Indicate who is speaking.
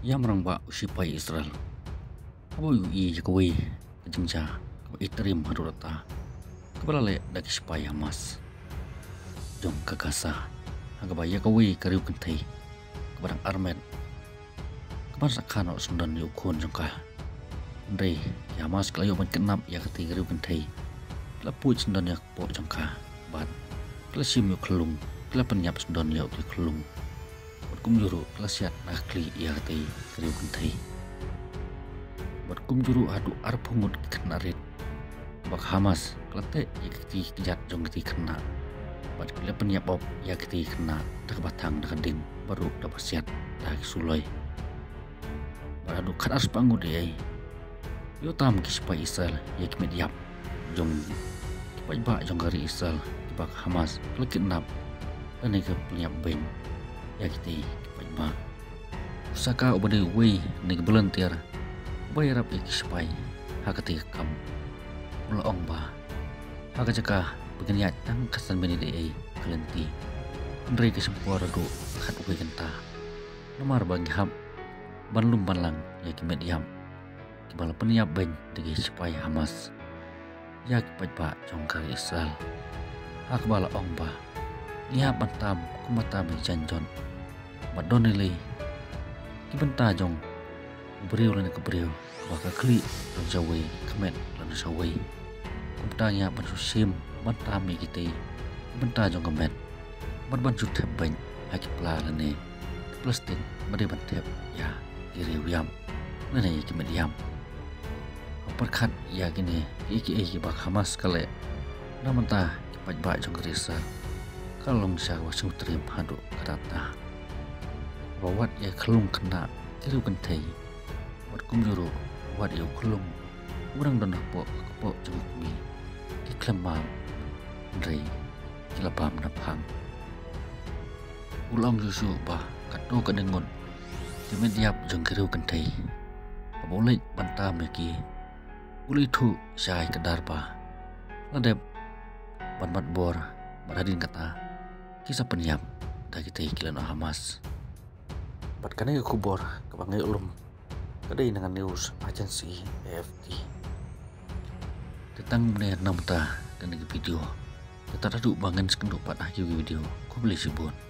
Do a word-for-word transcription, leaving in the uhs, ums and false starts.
Speaker 1: Yamrang ba usipai Israel. Abo yu i jakawi kajengja ko iterim harurata. Kabalale daki sipai Hamas. Jong kakasa. Agaba yakawi kariu kentai. Kabarang armen. Kabar sakano sundan yukun jongka. Ndrei Hamas kelayo ban kenap ya kati kariu kentai. Lapu sundan yak po jongka. Ban. Klasim yu kelung. Kelapan yap sundan yak tu kelung. Kum juru kelasiat nakli ia kati keriu kentai. Buat kum juru adu arpungut kenarit. Bak Hamas kelate ia kati kejat jong kati kena. Buat kele penyap op ia kati kena dak batang dak ding baru dapat siat dak sulai. Buat adu kan ars pangu dia. Yo tam kispa Israel ia kemediap jong kipai ba jong kari Israel bak Hamas kelekit nap dan ia penyap beng. Ya kita pajma usaka ubade wei nig volunteer bayarap ikispai hakati kam mula ong ba haka jaka begini tang kasan beni de kalenti ndrei ke sempuar do khat wei kenta nomar bagi hab banlum banlang ya ki mediam kibala peniap ben degi sipai Hamas ya ki pajba jongkar Israel hak bala ong ba nia bantam kumatam janjon madonele kibenta jong beriu lana ke beriu baka kli jong jawai kemet lana sawai kumtanya bansusim bantami kita benta jong kemet ban jutep ban haki pla lane plastik bade bantep ya diriu yam lana iki mediam perkat ya gini iki iki bak Hamas kale namanta kipat ba jong risa kalong sya wasu trim hadu karata bawat ya kelung kena kiriu kentai buat kum juru wat ya kelung urang dan po po jeng mi iklemam ndrei kilabam napang ulang susu bah kado kadengon dimediap jeng kiriu kentai boleh bantam ki uli thu syai kedar ba ladep ban bat bor baradin kata kisah penyam dari kita ikilan Hamas. Pat kanai kubor kabangai ulum kadai dengan news agensi A F P. Tentang mengenai namta dan video. Kita radu bangan sekendu pat video. Kau beli sibun.